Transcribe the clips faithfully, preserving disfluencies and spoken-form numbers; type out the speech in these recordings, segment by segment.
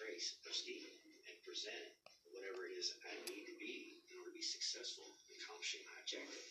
trace of Steve and present whatever it is I need to be in order to be successful in accomplishing my objective.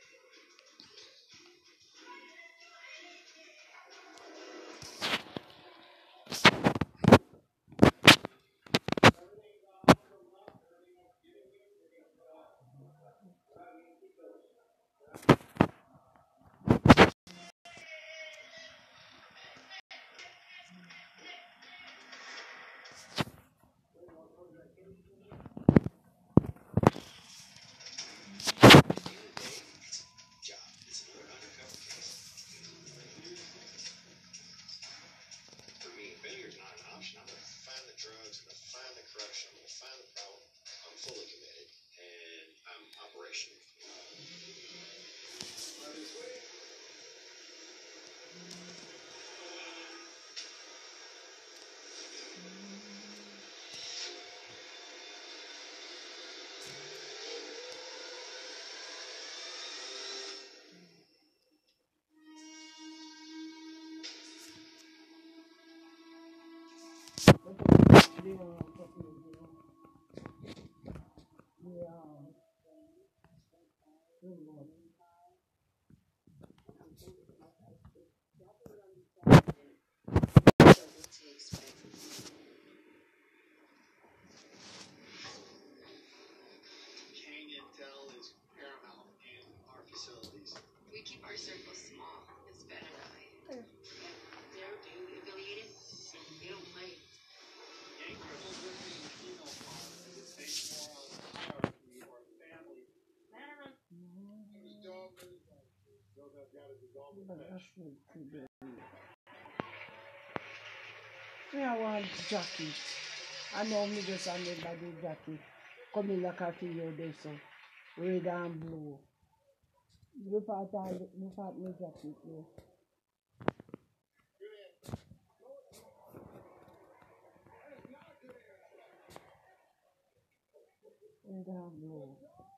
Drugs, I'm gonna find the corruption, I'm gonna find the problem. I'm fully committed and I'm operational. We keep our circle small. It's better that way. They're affiliated. They don't play. Gang criminals are being penal laws. It's based more on hierarchy or family. I want jacket. I know me just on the body jacket. Come in like a figure there so. Red and blue. Look at that, look at my jacket here. Red and blue.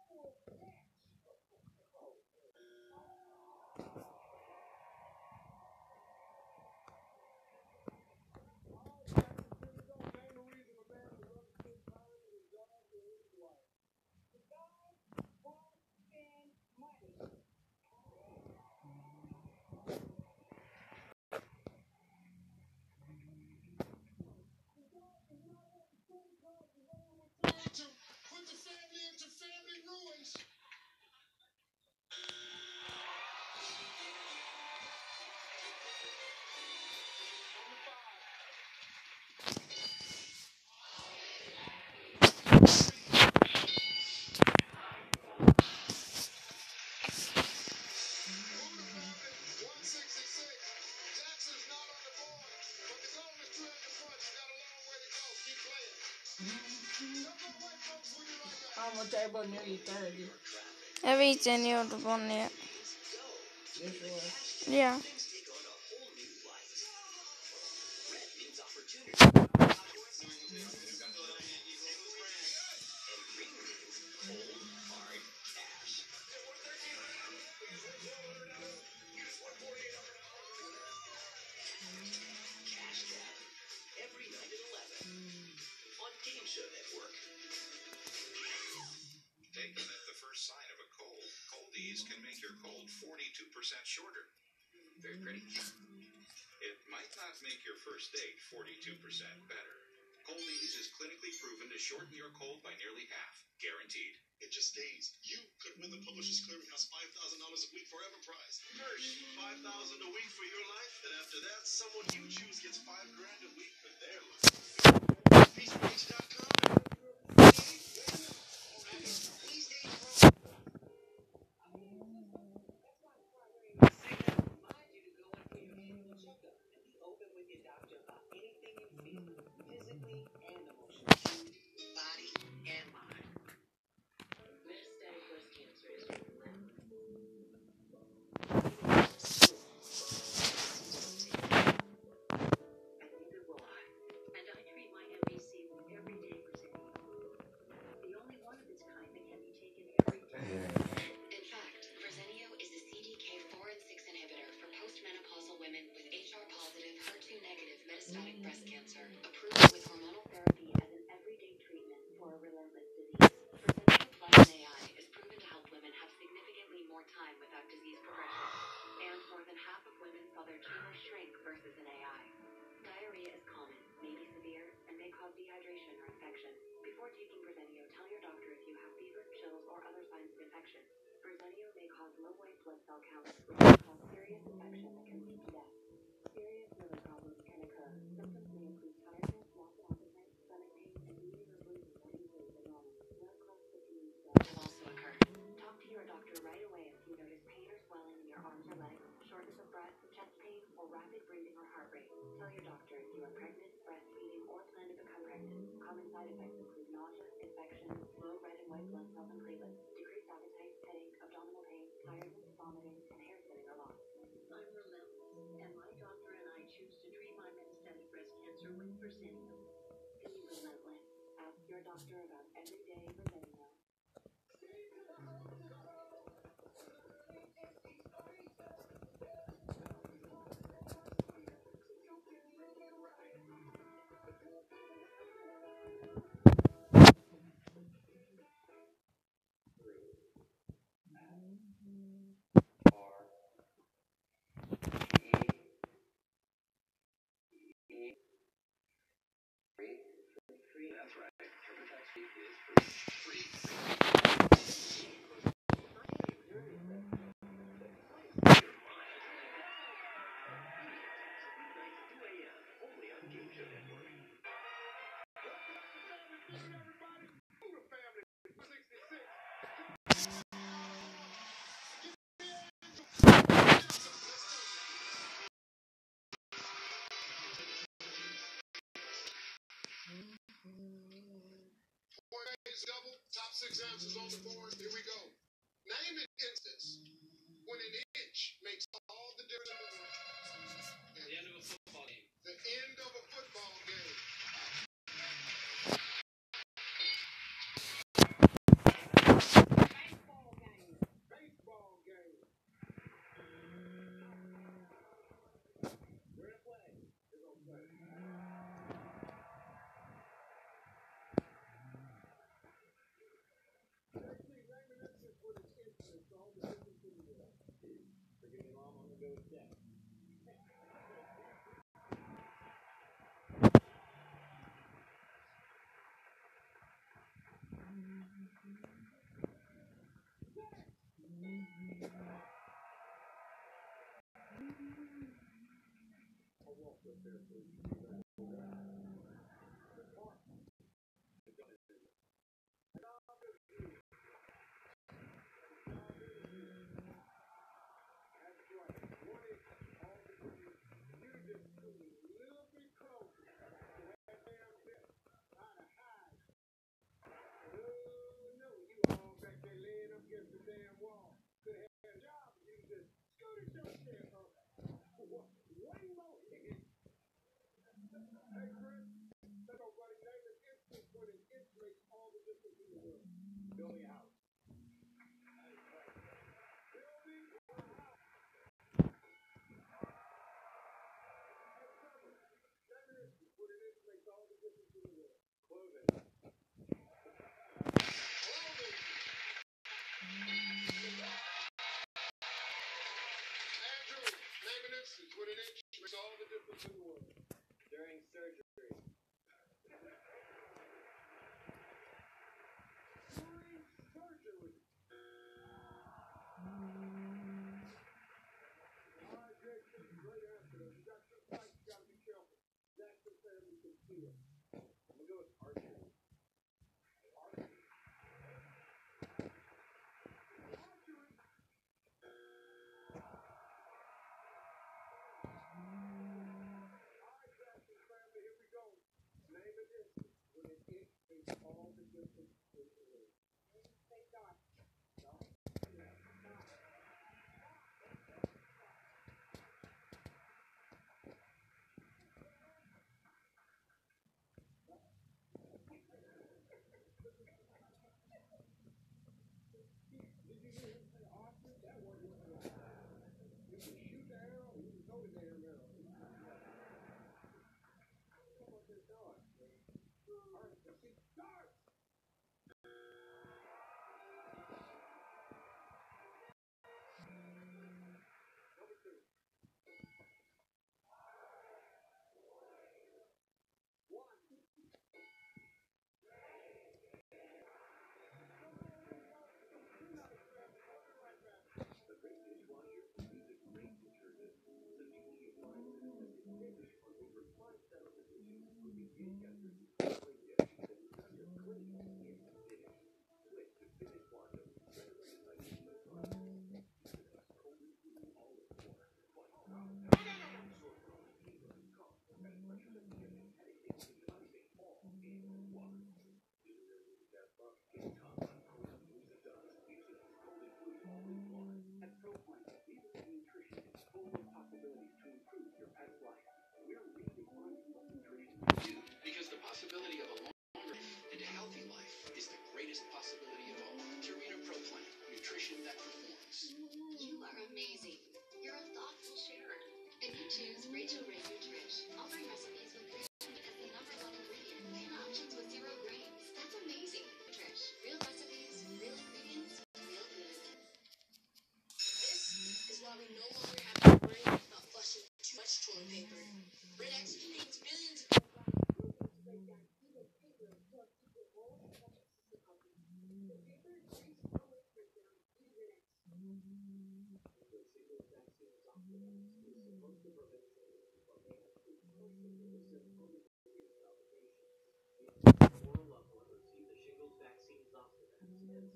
How much I bought nearly thirty? Everything you're on there. You sure? Yeah. Every night at eleven on Game Show Network. Take them at the first sign of a cold. Coldies can make your cold forty-two percent shorter. Very pretty. It might not make your first date forty-two percent better. Coldies is clinically proven to shorten your cold by nearly half. Guaranteed. In just days, you could win the Publishers Clearinghouse five thousand dollars a week forever prize. First, five thousand dollars a week for your life, and after that, someone you choose gets five grand a week for their life. peace page dot com. Before taking Verzenio, tell your doctor if you have fever, chills, or other signs of infection. Verzenio may cause low white blood cell counts, which can cause serious infection that can lead to death. Serious liver problems can occur. Symptoms may include tiredness, loss of appetite, stomach pain, and bleeding or bruising more easily than normal. Blood clots, fatigue, can also occur. Talk to your doctor right away if you notice pain or swelling in your arms or legs, shortness of breath, chest pain, or rapid breathing or heart rate. Tell your doctor if you are pregnant, breastfeeding, or plan to become pregnant. Common side effects include nausea, infection, low red and white blood cells and platelets, decreased appetite, headache, abdominal pain, tiredness, vomiting, and hair thinning or loss. I'm relentless, and my doctor and I choose to treat my metastatic breast cancer with Verzenio. Be relentless. Ask your doctor about everyday Verzenio. That's right. TurboTax Free is free. Free. two a.m. only on Game Show Network. Double, top six answers on the board. Here we go. Name an instance when an inch makes all the difference in the world. The end of a football game. The end of a football game. Baseball game. Baseball game. We're gonna play. We're gonna play. What an inch makes all the difference in the world. During surgery. During surgery. All right, Jason, great answer. You got two fights, you got to be careful. Jackson family can see it. I'm going to go with archery. Archery. Archery.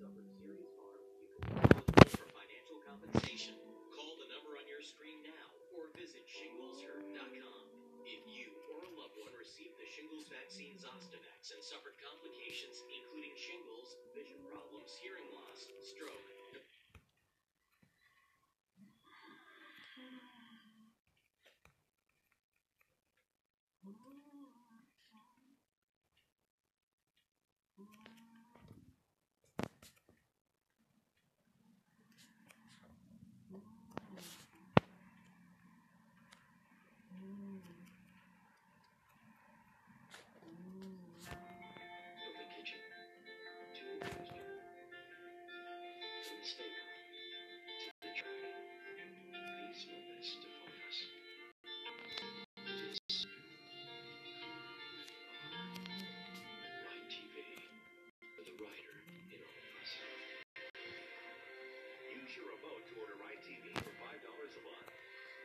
suffered serious harm, you could be eligible for financial compensation. Call the number on your screen now or visit shingles hurt dot com. If you or a loved one received the shingles vaccine Zostavax and suffered complications including shingles, vision problems, hearing loss, stroke, from the kitchen to the pasture, from the stable to the track, these know best to phone us. This Ride T V for the rider in all of us. Use your remote to order Ride T V for five dollars a month.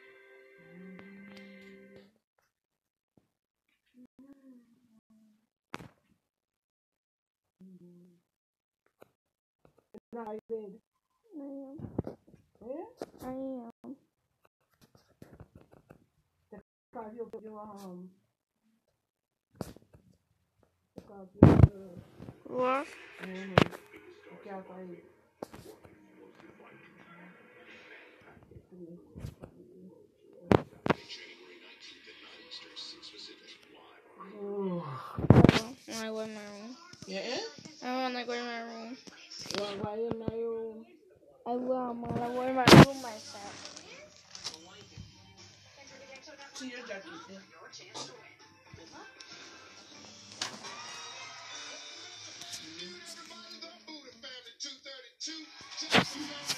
Now I did. I am. Yeah? I am. Because you, you, um, because you, uh, What? mm-hmm. Because I, January nineteenth at nine Eastern, six Pacific, live. mm. When I go in my room. Yeah? I want to go in my room. You want to go in my room? I will. I'm going to go in my room myself. See your jacket, yeah? Everybody, the Buddha family, two thirty-two.